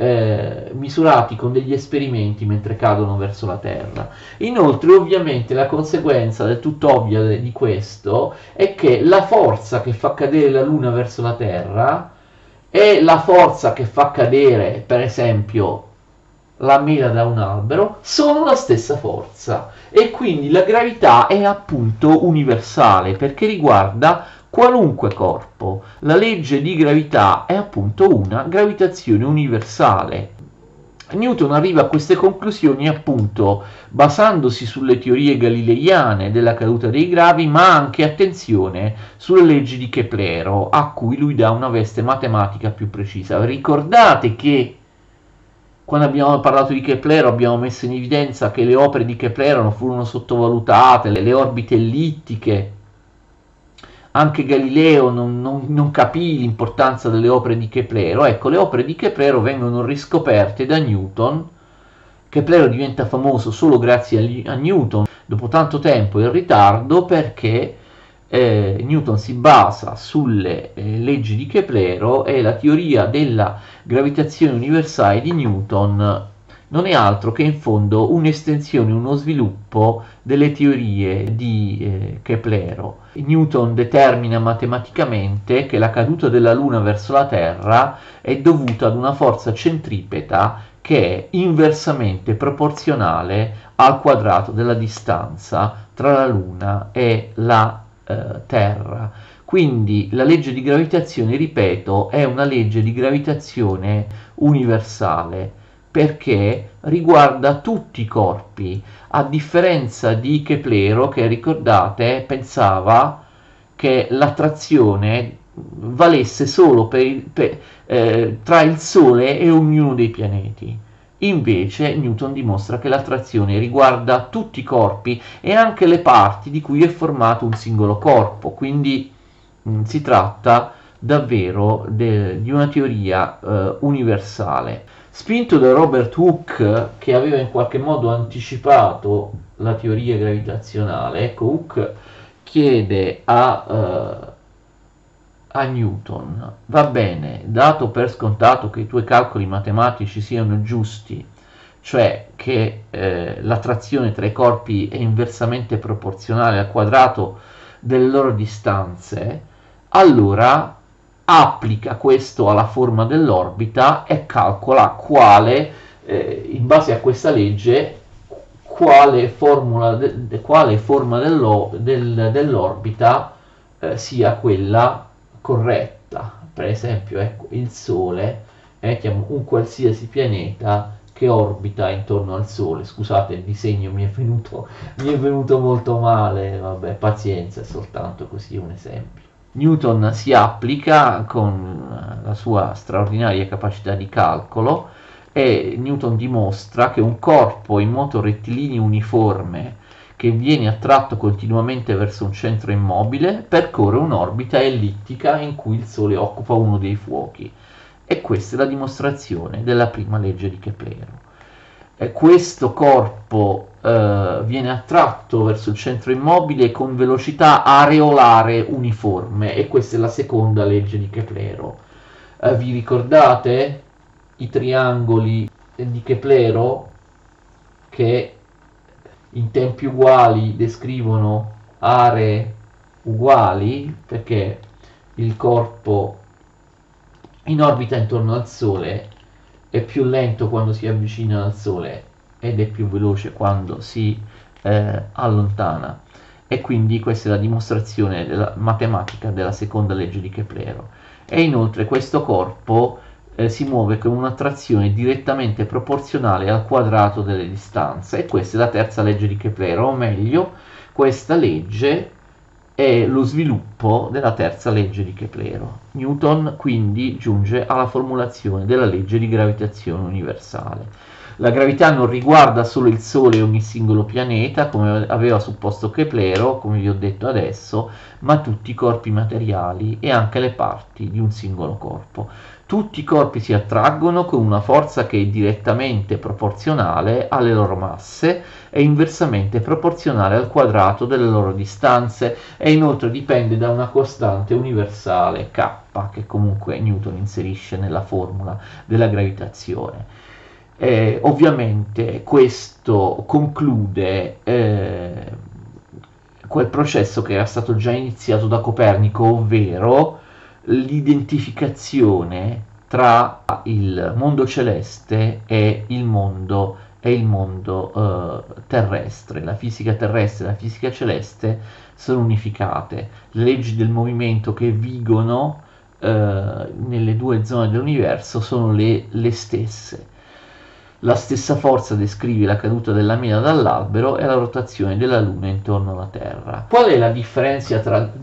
con degli esperimenti mentre cadono verso la Terra. Inoltre, ovviamente, la conseguenza del tutto ovvia di questo è che la forza che fa cadere la Luna verso la Terra è la forza che fa cadere, per esempio, la mela da un albero, sono la stessa forza, e quindi la gravità è appunto universale perché riguarda qualunque corpo. La legge di gravità è appunto una gravitazione universale. Newton arriva a queste conclusioni appunto basandosi sulle teorie galileiane della caduta dei gravi, ma anche, attenzione, sulle leggi di Keplero, a cui lui dà una veste matematica più precisa. Ricordate che quando abbiamo parlato di Keplero abbiamo messo in evidenza che le opere di Keplero furono sottovalutate, le orbite ellittiche. Anche Galileo non capì l'importanza delle opere di Keplero. Ecco, le opere di Keplero vengono riscoperte da Newton. Keplero diventa famoso solo grazie a Newton, dopo tanto tempo in ritardo, perché Newton si basa sulle leggi di Keplero, e la teoria della gravitazione universale di Newton non è altro che in fondo un'estensione, uno sviluppo delle teorie di Keplero. Newton determina matematicamente che la caduta della Luna verso la Terra è dovuta ad una forza centripeta che è inversamente proporzionale al quadrato della distanza tra la Luna e la Terra. Quindi la legge di gravitazione, ripeto, è una legge di gravitazione universale perché riguarda tutti i corpi, a differenza di Keplero che, ricordate, pensava che l'attrazione valesse solo tra il Sole e ognuno dei pianeti. Invece Newton dimostra che l'attrazione riguarda tutti i corpi e anche le parti di cui è formato un singolo corpo, quindi si tratta davvero di una teoria universale. Spinto da Robert Hooke, che aveva in qualche modo anticipato la teoria gravitazionale, ecco, Hooke chiede a Newton: va bene, dato per scontato che i tuoi calcoli matematici siano giusti, cioè che l'attrazione tra i corpi è inversamente proporzionale al quadrato delle loro distanze, allora applica questo alla forma dell'orbita e calcola quale, in base a questa legge, quale forma dell'orbita sia quella corretta. Per esempio, ecco, il Sole, un qualsiasi pianeta che orbita intorno al Sole. Scusate, il disegno mi è venuto molto male, vabbè, pazienza, è soltanto così un esempio. Newton si applica con la sua straordinaria capacità di calcolo e Newton dimostra che un corpo in moto rettilineo uniforme che viene attratto continuamente verso un centro immobile percorre un'orbita ellittica in cui il Sole occupa uno dei fuochi. E questa è la dimostrazione della prima legge di Keplero. Questo corpo viene attratto verso il centro immobile con velocità areolare uniforme, e questa è la seconda legge di Keplero. Vi ricordate i triangoli di Keplero che in tempi uguali descrivono aree uguali, perché il corpo in orbita intorno al Sole è più lento quando si avvicina al Sole ed è più veloce quando si allontana, e quindi questa è la dimostrazione matematica della seconda legge di Keplero. E inoltre questo corpo si muove con un'attrazione direttamente proporzionale al quadrato delle distanze, e questa è la terza legge di Keplero, o meglio, questa legge è lo sviluppo della terza legge di Keplero. Newton quindi giunge alla formulazione della legge di gravitazione universale. La gravità non riguarda solo il Sole e ogni singolo pianeta, come aveva supposto Keplero, come vi ho detto adesso, ma tutti i corpi materiali e anche le parti di un singolo corpo. Tutti i corpi si attraggono con una forza che è direttamente proporzionale alle loro masse e inversamente proporzionale al quadrato delle loro distanze, e inoltre dipende da una costante universale K, che comunque Newton inserisce nella formula della gravitazione. Ovviamente questo conclude quel processo che era stato già iniziato da Copernico, ovvero l'identificazione tra il mondo celeste e il mondo terrestre. La fisica terrestre e la fisica celeste sono unificate. Le leggi del movimento che vigono nelle due zone dell'universo sono le stesse. La stessa forza descrive la caduta della mela dall'albero e la rotazione della Luna intorno alla Terra. Qual è la differenza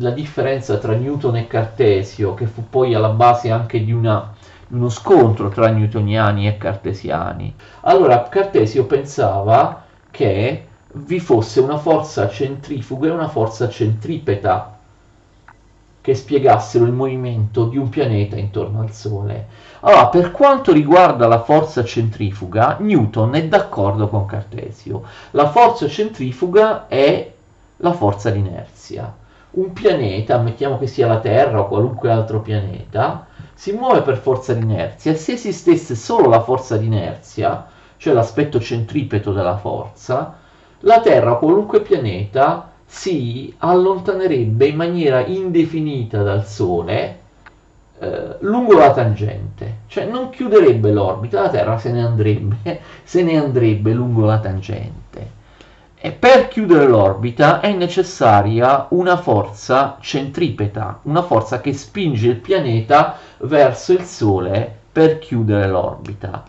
tra Newton e Cartesio, che fu poi alla base anche di uno scontro tra newtoniani e cartesiani? Allora, Cartesio pensava che vi fosse una forza centrifuga e una forza centripeta che spiegassero il movimento di un pianeta intorno al Sole. Allora, per quanto riguarda la forza centrifuga, Newton è d'accordo con Cartesio. La forza centrifuga è la forza d'inerzia. Un pianeta, ammettiamo che sia la Terra o qualunque altro pianeta, si muove per forza d'inerzia, e se esistesse solo la forza d'inerzia, cioè l'aspetto centripeto della forza, la Terra o qualunque pianeta si allontanerebbe in maniera indefinita dal Sole lungo la tangente, cioè non chiuderebbe l'orbita, la Terra se ne andrebbe lungo la tangente. E per chiudere l'orbita è necessaria una forza centripeta, una forza che spinge il pianeta verso il Sole per chiudere l'orbita.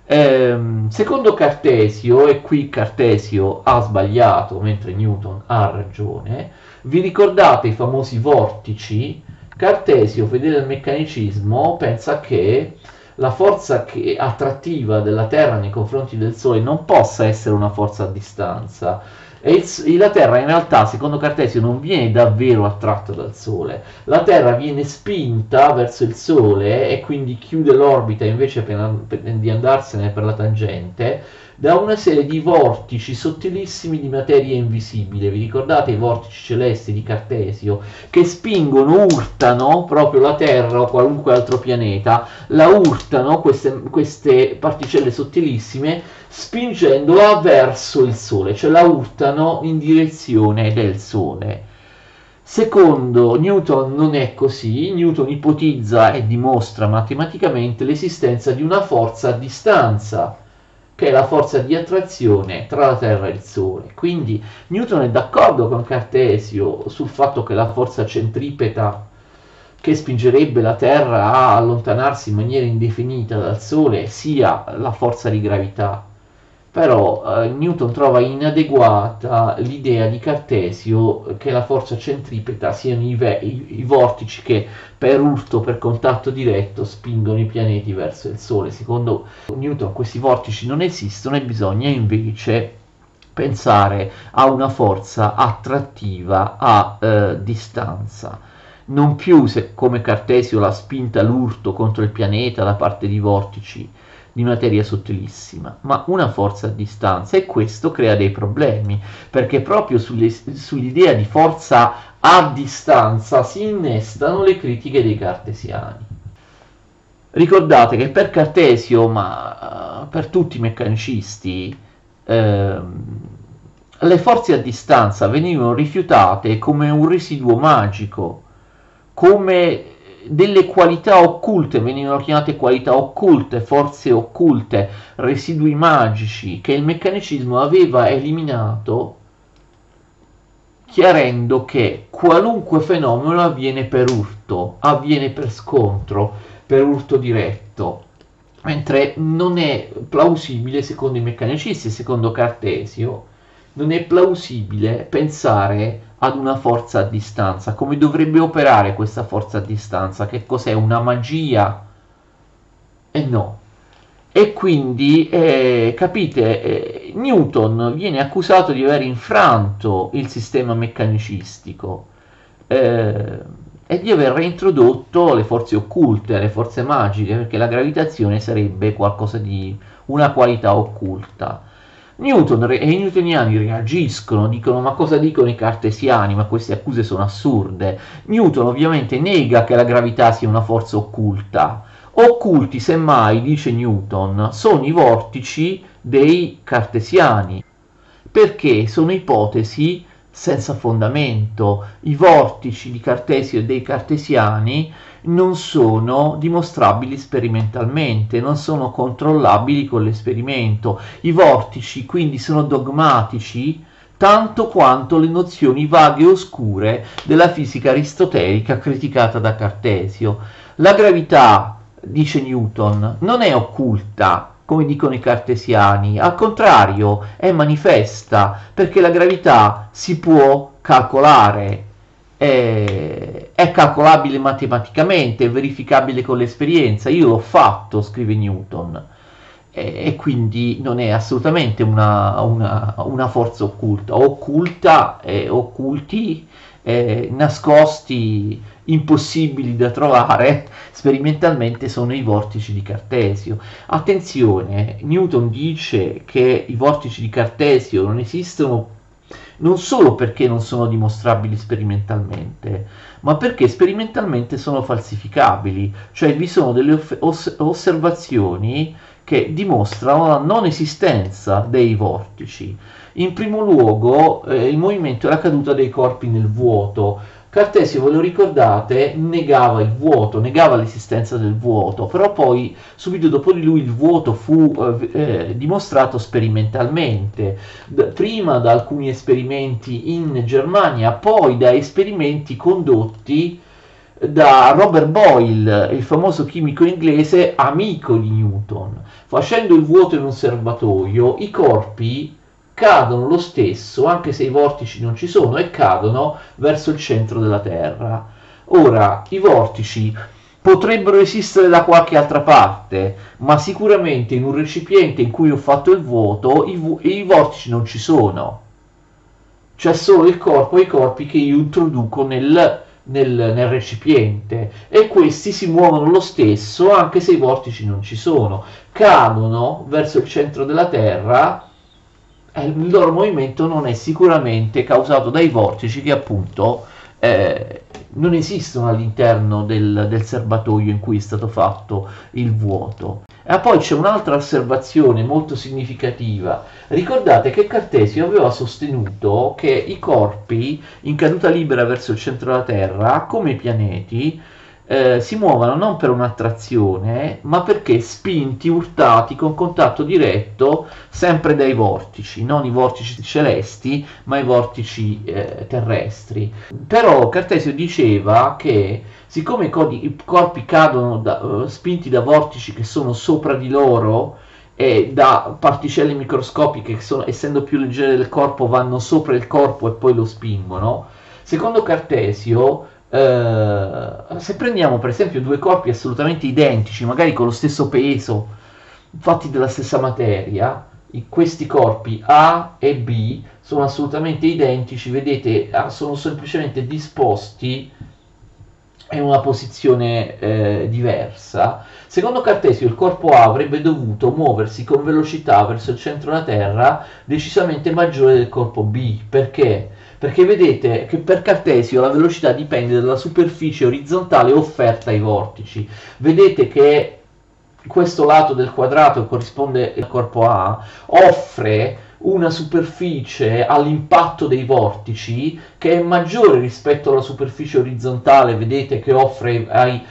Secondo Cartesio, e qui Cartesio ha sbagliato mentre Newton ha ragione, vi ricordate i famosi vortici? Cartesio, fedele al meccanicismo, pensa che la forza attrattiva della Terra nei confronti del Sole non possa essere una forza a distanza, e la Terra in realtà, secondo Cartesio, non viene davvero attratta dal Sole. La Terra viene spinta verso il Sole e quindi chiude l'orbita invece di andarsene per la tangente, da una serie di vortici sottilissimi di materia invisibile. Vi ricordate i vortici celesti di Cartesio, che spingono, urtano proprio la Terra o qualunque altro pianeta, la urtano queste particelle sottilissime, spingendola verso il Sole, cioè la urtano in direzione del Sole. Secondo Newton non è così. Newton ipotizza e dimostra matematicamente l'esistenza di una forza a distanza, che è la forza di attrazione tra la Terra e il Sole. Quindi Newton è d'accordo con Cartesio sul fatto che la forza centripeta che spingerebbe la Terra a allontanarsi in maniera indefinita dal Sole sia la forza di gravità. però Newton trova inadeguata l'idea di Cartesio che la forza centripeta siano i vortici che per urto, per contatto diretto, spingono i pianeti verso il Sole. Secondo Newton questi vortici non esistono e bisogna invece pensare a una forza attrattiva a distanza. Non più come Cartesio la spinta, l'urto contro il pianeta da parte di vortici di materia sottilissima, ma una forza a distanza, e questo crea dei problemi, perché proprio sull'idea di forza a distanza si innestano le critiche dei cartesiani. Ricordate che per Cartesio, ma per tutti i meccanicisti, le forze a distanza venivano rifiutate come un residuo magico, come delle qualità occulte, venivano chiamate qualità occulte, forze occulte, residui magici che il meccanicismo aveva eliminato, chiarendo che qualunque fenomeno avviene per urto, avviene per scontro, per urto diretto, mentre non è plausibile, secondo i meccanicisti, secondo Cartesio, non è plausibile pensare ad una forza a distanza. Come dovrebbe operare questa forza a distanza? Che cos'è? Una magia? E no. E quindi, capite, Newton viene accusato di aver infranto il sistema meccanicistico e di aver reintrodotto le forze occulte, le forze magiche, perché la gravitazione sarebbe qualcosa di una qualità occulta. Newton e i newtoniani reagiscono, dicono: ma cosa dicono i cartesiani? Ma queste accuse sono assurde. Newton ovviamente nega che la gravità sia una forza occulta. Occulti, semmai, dice Newton, sono i vortici dei cartesiani, perché sono ipotesi senza fondamento. I vortici di Cartesio e dei cartesiani non sono dimostrabili sperimentalmente, non sono controllabili con l'esperimento. I vortici quindi sono dogmatici tanto quanto le nozioni vaghe e oscure della fisica aristotelica criticata da Cartesio. La gravità, dice Newton, non è occulta, come dicono i cartesiani, al contrario è manifesta, perché la gravità si può calcolare, è calcolabile matematicamente, è verificabile con l'esperienza. Io l'ho fatto, scrive Newton, e quindi non è assolutamente una forza occulta. Occulta, occulti, nascosti, impossibili da trovare sperimentalmente sono i vortici di Cartesio. Attenzione, Newton dice che i vortici di Cartesio non esistono non solo perché non sono dimostrabili sperimentalmente, ma perché sperimentalmente sono falsificabili, cioè vi sono delle osservazioni che dimostrano la non esistenza dei vortici. In primo luogo, il movimento e la caduta dei corpi nel vuoto. Cartesio, ve lo ricordate, negava il vuoto, negava l'esistenza del vuoto, però poi subito dopo di lui il vuoto fu dimostrato sperimentalmente, prima da alcuni esperimenti in Germania, poi da esperimenti condotti da Robert Boyle, il famoso chimico inglese amico di Newton. Facendo il vuoto in un serbatoio, i corpi cadono lo stesso, anche se i vortici non ci sono, e cadono verso il centro della Terra. Ora, i vortici potrebbero esistere da qualche altra parte, ma sicuramente in un recipiente in cui ho fatto il vuoto i vortici non ci sono. C'è solo il corpo e i corpi che io introduco nel recipiente, e questi si muovono lo stesso anche se i vortici non ci sono, cadono verso il centro della Terra. Il loro movimento non è sicuramente causato dai vortici che appunto non esistono all'interno del serbatoio in cui è stato fatto il vuoto. E poi c'è un'altra osservazione molto significativa. Ricordate che Cartesio aveva sostenuto che i corpi in caduta libera verso il centro della Terra, come i pianeti, si muovono non per un'attrazione, ma perché spinti, urtati con contatto diretto sempre dai vortici, non i vortici celesti, ma i vortici terrestri. Però Cartesio diceva che siccome i corpi cadono spinti da vortici che sono sopra di loro e da particelle microscopiche che sono, essendo più leggere del corpo, vanno sopra il corpo e poi lo spingono. Secondo Cartesio, se prendiamo per esempio due corpi assolutamente identici, magari con lo stesso peso, fatti della stessa materia, questi corpi A e B sono assolutamente identici, vedete, sono semplicemente disposti in una posizione diversa. Secondo Cartesio il corpo A avrebbe dovuto muoversi con velocità verso il centro della Terra decisamente maggiore del corpo B. Perché? Perché vedete che per Cartesio la velocità dipende dalla superficie orizzontale offerta ai vortici. Vedete che questo lato del quadrato che corrisponde al corpo A offre una superficie all'impatto dei vortici che è maggiore rispetto alla superficie orizzontale, vedete, che offre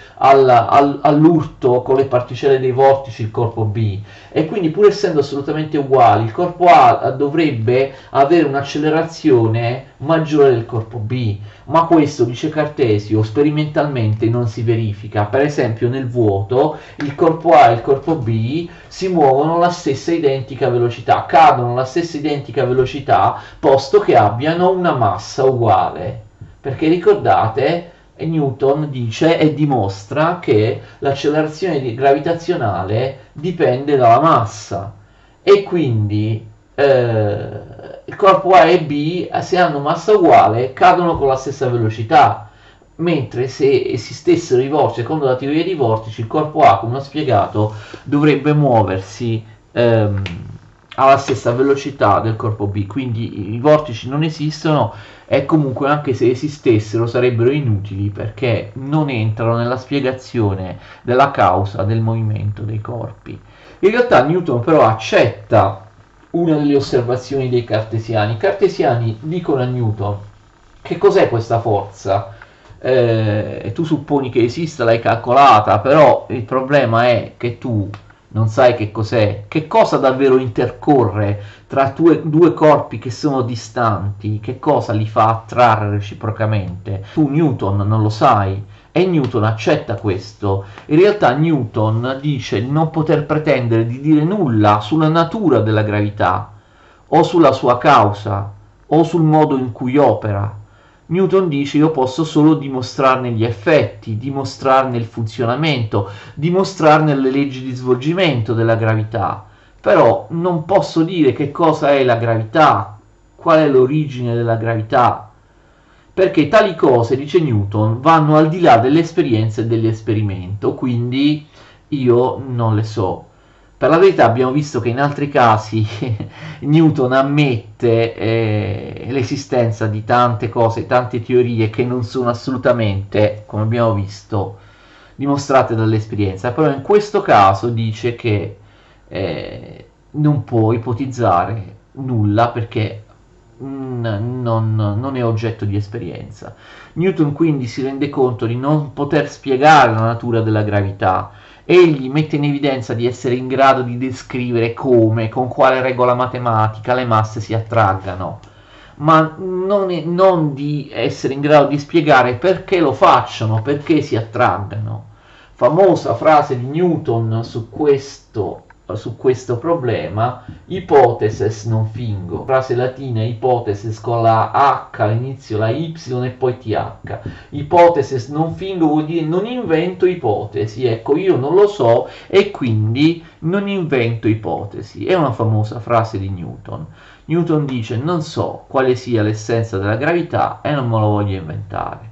all'urto con le particelle dei vortici il corpo B, e quindi pur essendo assolutamente uguali il corpo A dovrebbe avere un'accelerazione maggiore del corpo B, ma questo, dice Cartesio, sperimentalmente non si verifica. Per esempio nel vuoto il corpo A e il corpo B si muovono alla stessa identica velocità, cadono alla stessa identica velocità, posto che abbiano una massa uguale. Perché ricordate, Newton dice e dimostra che l'accelerazione gravitazionale dipende dalla massa, e quindi il corpo A e B, se hanno massa uguale, cadono con la stessa velocità, mentre se esistessero i vortici, secondo la teoria dei vortici, il corpo A, come ho spiegato, dovrebbe muoversi alla stessa velocità del corpo B, quindi i vortici non esistono, e comunque anche se esistessero sarebbero inutili perché non entrano nella spiegazione della causa del movimento dei corpi. In realtà Newton però accetta una delle osservazioni dei cartesiani. I cartesiani dicono a Newton: che cos'è questa forza? Tu supponi che esista, l'hai calcolata, però il problema è che tu non sai che cos'è, che cosa davvero intercorre tra due corpi che sono distanti, che cosa li fa attrarre reciprocamente. Tu, Newton, non lo sai, e Newton accetta questo. In realtà Newton dice di non poter pretendere di dire nulla sulla natura della gravità, o sulla sua causa, o sul modo in cui opera. Newton dice: io posso solo dimostrarne gli effetti, dimostrarne il funzionamento, dimostrarne le leggi di svolgimento della gravità, però non posso dire che cosa è la gravità, qual è l'origine della gravità, perché tali cose, dice Newton, vanno al di là delle esperienze e dell'esperimento, quindi io non le so. Per la verità abbiamo visto che in altri casi Newton ammette l'esistenza di tante cose, tante teorie che non sono assolutamente, come abbiamo visto, dimostrate dall'esperienza, però in questo caso dice che non può ipotizzare nulla perché non è oggetto di esperienza. Newton quindi si rende conto di non poter spiegare la natura della gravità. Egli mette in evidenza di essere in grado di descrivere come, con quale regola matematica le masse si attraggano, ma non di essere in grado di spiegare perché lo facciano, perché si attraggano. Famosa frase di Newton su questo problema: hypotheses non fingo, frase latina hypothesis con la H all'inizio, la Y e poi TH. Hypothesis non fingo vuol dire non invento ipotesi, ecco, io non lo so e quindi non invento ipotesi. È una famosa frase di Newton. Newton dice: non so quale sia l'essenza della gravità e non me lo voglio inventare.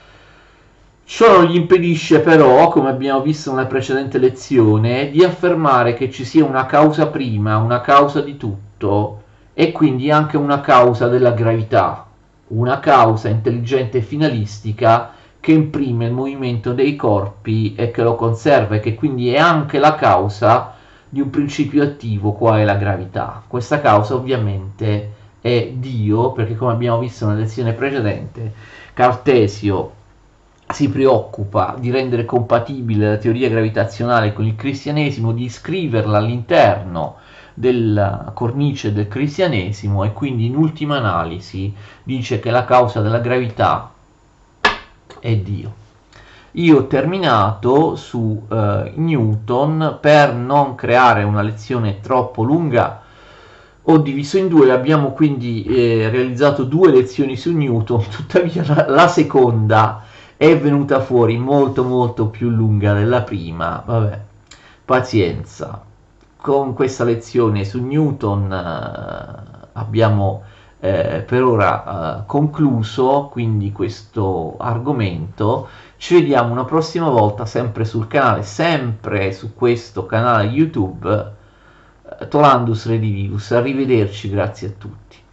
Ciò non gli impedisce però, come abbiamo visto nella precedente lezione, di affermare che ci sia una causa prima, una causa di tutto, e quindi anche una causa della gravità, una causa intelligente e finalistica che imprime il movimento dei corpi e che lo conserva, e che quindi è anche la causa di un principio attivo quale la gravità. Questa causa ovviamente è Dio, perché come abbiamo visto nella lezione precedente, Cartesio si preoccupa di rendere compatibile la teoria gravitazionale con il cristianesimo, di iscriverla all'interno della cornice del cristianesimo, e quindi in ultima analisi dice che la causa della gravità è Dio. io ho terminato su Newton. Per non creare una lezione troppo lunga ho diviso in due, abbiamo quindi realizzato due lezioni su Newton. Tuttavia la seconda è venuta fuori molto molto più lunga della prima. Vabbè, pazienza. Con questa lezione su Newton abbiamo per ora concluso quindi questo argomento. Ci vediamo una prossima volta, sempre sul canale, sempre su questo canale YouTube, Tolandus Redivivus. Arrivederci, grazie a tutti.